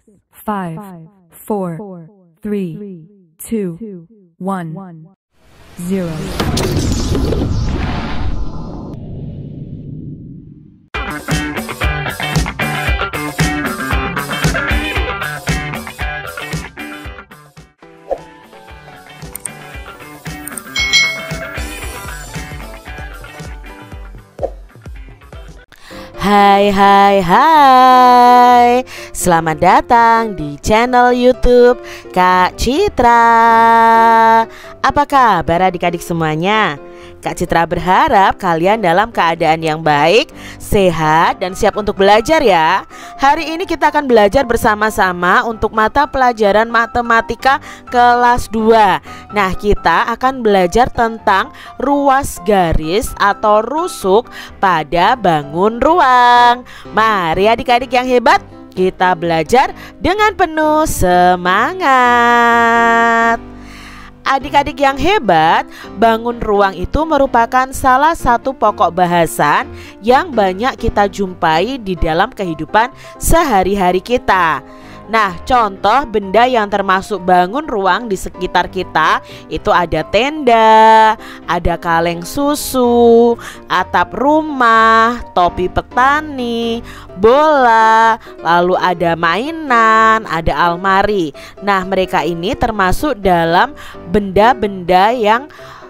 5, 4, 3, 2, 1, 0. Hai, selamat datang di channel YouTube Kak Citra. Apa kabar adik-adik semuanya? Kak Citra berharap kalian dalam keadaan yang baik, sehat, dan siap untuk belajar ya. Hari ini kita akan belajar bersama-sama untuk mata pelajaran matematika kelas 2. Nah, kita akan belajar tentang ruas garis atau rusuk pada bangun ruang. Mari adik-adik yang hebat, kita belajar dengan penuh semangat. Adik-adik yang hebat, bangun ruang itu merupakan salah satu pokok bahasan yang banyak kita jumpai di dalam kehidupan sehari-hari kita. Nah, contoh benda yang termasuk bangun ruang di sekitar kita itu ada tenda, ada kaleng susu, atap rumah, topi petani, bola, lalu ada mainan, ada almari. Nah, mereka ini termasuk dalam benda-benda yang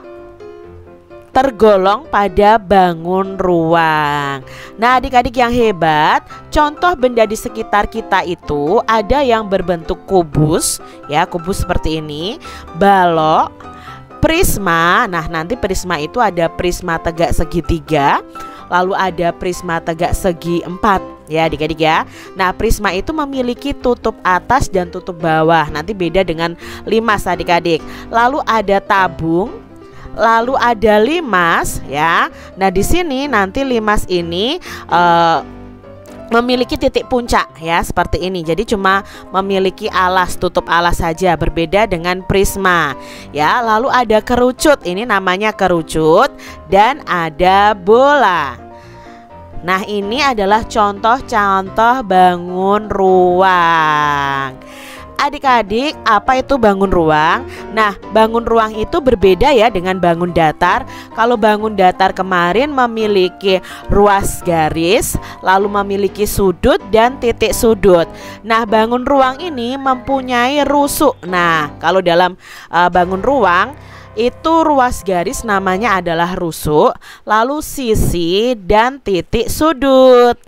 tergolong pada bangun ruang. Nah, adik-adik yang hebat, contoh benda di sekitar kita itu ada yang berbentuk kubus, ya, kubus seperti ini, balok, prisma. Nah, nanti prisma itu ada prisma tegak segitiga, lalu ada prisma tegak segi 4, ya adik-adik ya. Nah, prisma itu memiliki tutup atas dan tutup bawah. Nanti beda dengan limas adik-adik. Lalu ada tabung, lalu ada limas ya. Nah, di sini nanti limas ini memiliki titik puncak ya, seperti ini. Jadi cuma memiliki alas, tutup alas saja, berbeda dengan prisma ya. Lalu ada kerucut, ini namanya kerucut, dan ada bola. Nah, ini adalah contoh-contoh bangun ruang. Adik-adik, apa itu bangun ruang? Nah, bangun ruang itu berbeda ya dengan bangun datar. Kalau bangun datar kemarin memiliki ruas garis, lalu memiliki sudut dan titik sudut. Nah, bangun ruang ini mempunyai rusuk. Nah, kalau dalam bangun ruang itu ruas garis namanya adalah rusuk, lalu sisi dan titik sudut.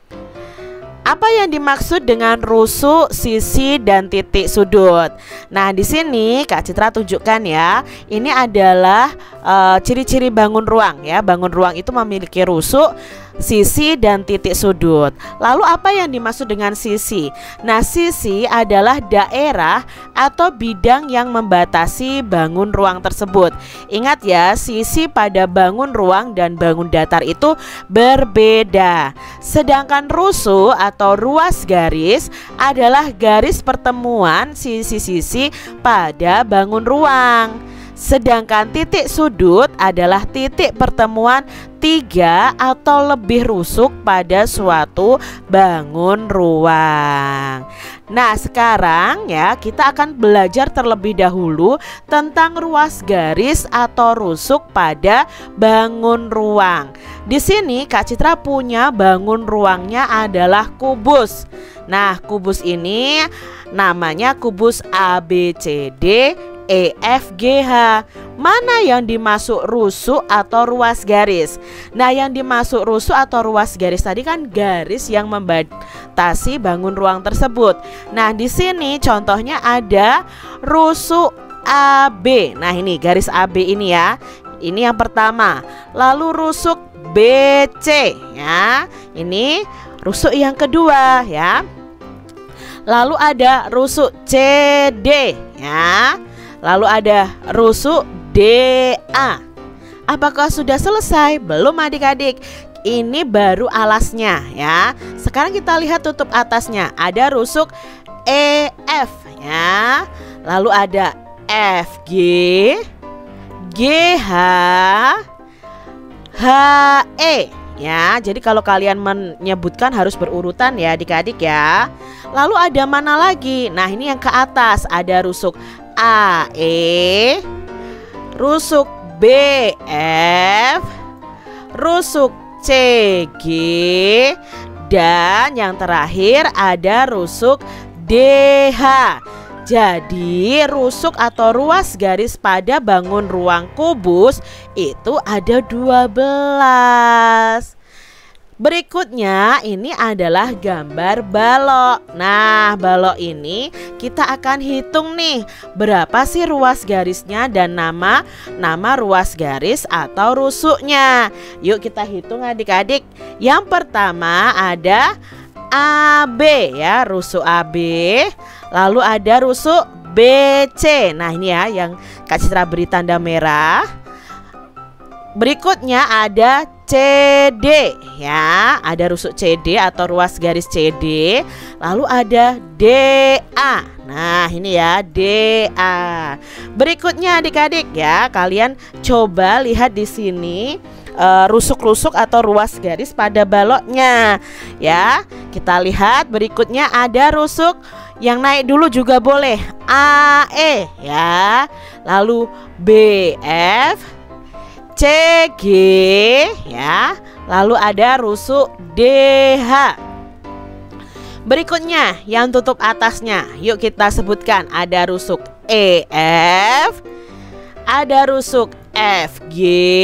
Apa yang dimaksud dengan rusuk, sisi, dan titik sudut? Nah, di sini Kak Citra tunjukkan ya. Ini adalah ciri-ciri bangun ruang ya. Bangun ruang itu memiliki rusuk, sisi, dan titik sudut. Lalu apa yang dimaksud dengan sisi? Nah, sisi adalah daerah atau bidang yang membatasi bangun ruang tersebut. Ingat ya, sisi pada bangun ruang dan bangun datar itu berbeda. Sedangkan rusuk atau ruas garis adalah garis pertemuan sisi-sisi pada bangun ruang. Sedangkan titik sudut adalah titik pertemuan 3 atau lebih rusuk pada suatu bangun ruang. Nah, sekarang ya kita akan belajar terlebih dahulu tentang ruas garis atau rusuk pada bangun ruang. Di sini Kak Citra punya bangun ruangnya adalah kubus. Nah, kubus ini namanya kubus ABCD EFGH. Mana yang dimasuk rusuk atau ruas garis? Nah, yang dimasuk rusuk atau ruas garis tadi kan garis yang membatasi bangun ruang tersebut. Nah, di sini contohnya ada rusuk AB. Nah, ini garis AB ini ya. Ini yang pertama. Lalu rusuk BC ya. Ini rusuk yang kedua ya. Lalu ada rusuk CD ya. Lalu ada rusuk DA. Apakah sudah selesai? Belum adik-adik. Ini baru alasnya ya. Sekarang kita lihat tutup atasnya. Ada rusuk EF ya. Lalu ada FG, GH, HE ya. Jadi kalau kalian menyebutkan harus berurutan ya adik-adik ya. Lalu ada mana lagi? Nah, ini yang ke atas ada rusuk AE, rusuk BF, rusuk CG, dan yang terakhir ada rusuk DH. Jadi rusuk atau ruas garis pada bangun ruang kubus itu ada 12. Berikutnya ini adalah gambar balok. Nah, balok ini kita akan hitung nih berapa sih ruas garisnya dan nama ruas garis atau rusuknya. Yuk kita hitung adik-adik. Yang pertama ada AB ya, rusuk AB. Lalu ada rusuk BC. Nah, ini ya yang Kak Citra beri tanda merah. Berikutnya ada CD ya, ada rusuk CD atau ruas garis CD. Lalu ada DA. Nah, ini ya DA. Berikutnya adik-adik ya, kalian coba lihat di sini rusuk-rusuk atau ruas garis pada baloknya ya. Kita lihat berikutnya ada rusuk yang naik dulu juga boleh, AE ya. Lalu BF, CG ya. Lalu ada rusuk DH. Berikutnya yang tutup atasnya, yuk kita sebutkan. Ada rusuk EF, ada rusuk FG,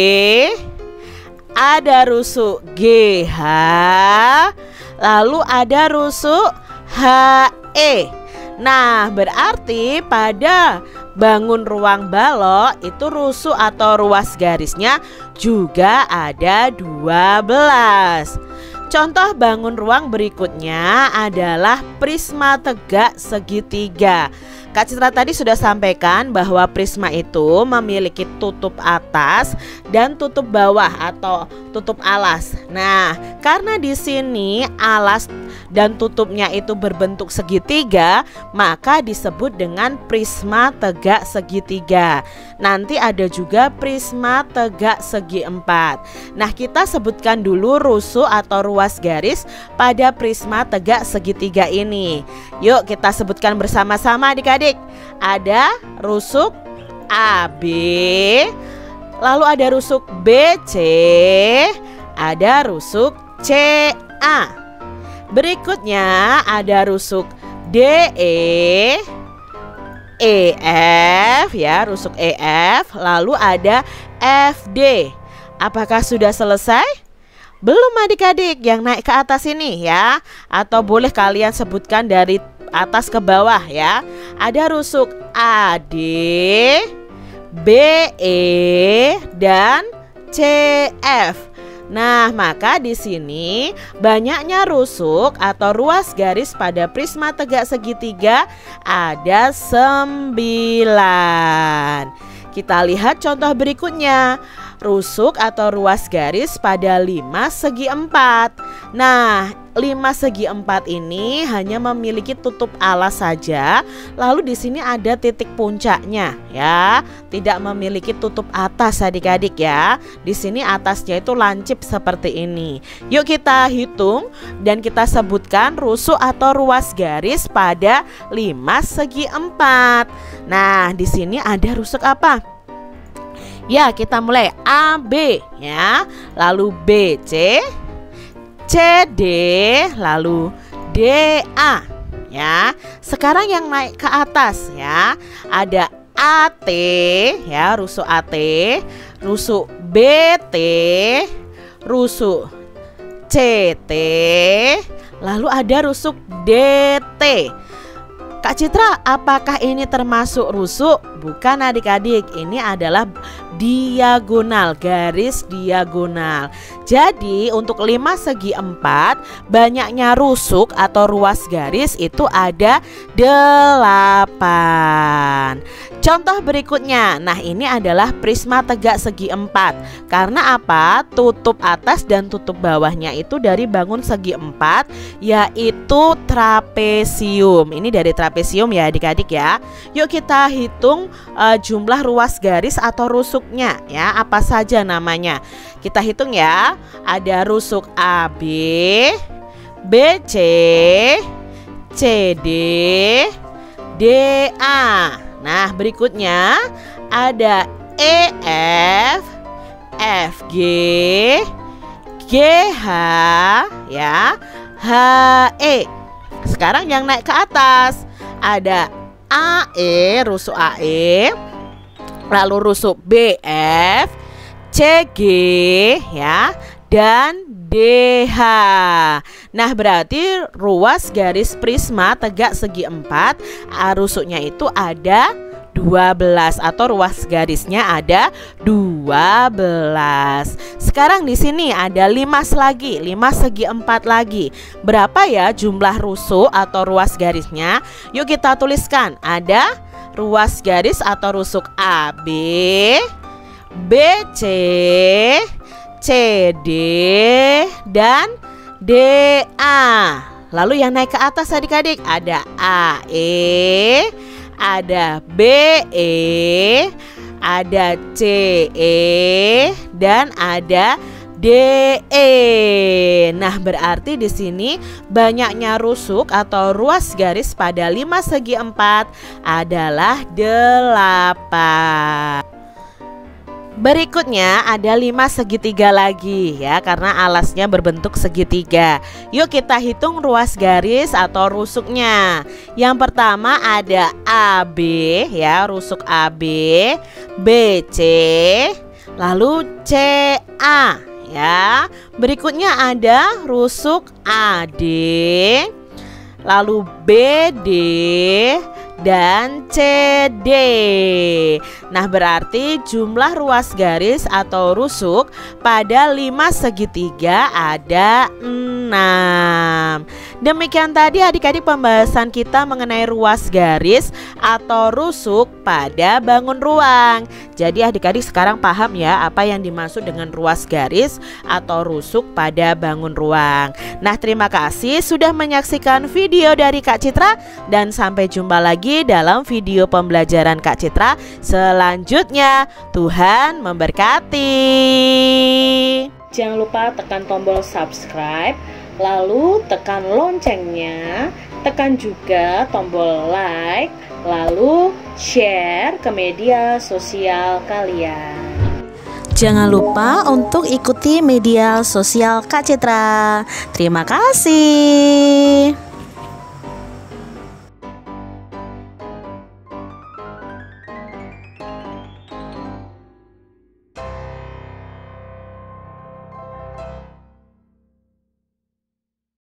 ada rusuk GH, lalu ada rusuk HE. Nah, berarti pada bangun ruang balok itu rusuk atau ruas garisnya juga ada 12. Contoh bangun ruang berikutnya adalah prisma tegak segitiga. Kak Citra tadi sudah sampaikan bahwa prisma itu memiliki tutup atas dan tutup bawah atau tutup alas. Nah, karena di sini alas dan tutupnya itu berbentuk segitiga, maka disebut dengan prisma tegak segitiga. Nanti ada juga prisma tegak segi empat. Nah, kita sebutkan dulu rusuk atau ruas garis pada prisma tegak segitiga ini. Yuk kita sebutkan bersama-sama adik-adik. Ada rusuk AB, lalu ada rusuk BC, ada rusuk CA. Berikutnya ada rusuk DE, EF ya, rusuk EF, lalu ada FD. Apakah sudah selesai? Belum adik-adik, yang naik ke atas ini ya. Atau boleh kalian sebutkan dari atas ke bawah ya. Ada rusuk AD, BE, dan CF. Nah, maka di sini banyaknya rusuk atau ruas garis pada prisma tegak segitiga ada 9. Kita lihat contoh berikutnya. Rusuk atau ruas garis pada 5 segi 4. Nah, 5 segi 4 ini hanya memiliki tutup alas saja. Lalu di sini ada titik puncaknya ya. Tidak memiliki tutup atas adik-adik ya. Di sini atasnya itu lancip seperti ini. Yuk kita hitung dan kita sebutkan rusuk atau ruas garis pada 5 segi 4. Nah, di sini ada rusuk apa? Ya, kita mulai AB ya, lalu BC, CD, lalu DA ya. Sekarang yang naik ke atas ya, ada AT ya, rusuk AT, rusuk BT, rusuk CT, lalu ada rusuk DT. Kak Citra, apakah ini termasuk rusuk? Bukan adik-adik, ini adalah diagonal, garis diagonal. Jadi untuk 5 segi 4 banyaknya rusuk atau ruas garis itu ada 8. Contoh berikutnya. Nah, ini adalah prisma tegak segi 4. Karena apa? Tutup atas dan tutup bawahnya itu dari bangun segi 4, yaitu trapesium. Ini dari trapesium ya adik-adik ya. Yuk kita hitung jumlah ruas garis atau rusuknya ya. Apa saja namanya? Kita hitung ya. Ada rusuk AB, BC, CD, DA. Nah, berikutnya ada EF, FG, GH, ya, HE. Sekarang yang naik ke atas ada AE, rusuk AE, lalu rusuk BF, CG, ya, dan DH. Nah, berarti ruas garis prisma tegak segi 4, rusuknya itu ada 12 atau ruas garisnya ada 12. Sekarang di sini ada 5 lagi, 5 segi 4 lagi. Berapa ya jumlah rusuk atau ruas garisnya? Yuk kita tuliskan. Ada ruas garis atau rusuk AB, BC, CD, dan DA. Lalu yang naik ke atas adik-adik ada AE, ada BE, ada CE, dan ada DE. Nah, berarti di sini banyaknya rusuk atau ruas garis pada 5 segi 4 adalah 8. Berikutnya ada 5 segitiga lagi ya, karena alasnya berbentuk segitiga. Yuk kita hitung ruas garis atau rusuknya. Yang pertama ada AB ya, rusuk AB, BC, lalu CA ya. Berikutnya ada rusuk AD, lalu BD, dan CD. Nah, berarti jumlah ruas garis atau rusuk pada 5 segitiga ada 6. Demikian tadi adik-adik pembahasan kita mengenai ruas garis atau rusuk pada bangun ruang. Jadi adik-adik sekarang paham ya apa yang dimaksud dengan ruas garis atau rusuk pada bangun ruang. Nah, terima kasih sudah menyaksikan video dari Kak Citra, dan sampai jumpa lagi dalam video pembelajaran Kak Citra selanjutnya. Tuhan memberkati. Jangan lupa tekan tombol subscribe, lalu tekan loncengnya, tekan juga tombol like, lalu share ke media sosial kalian. Jangan lupa untuk ikuti media sosial Kak Citra. Terima kasih.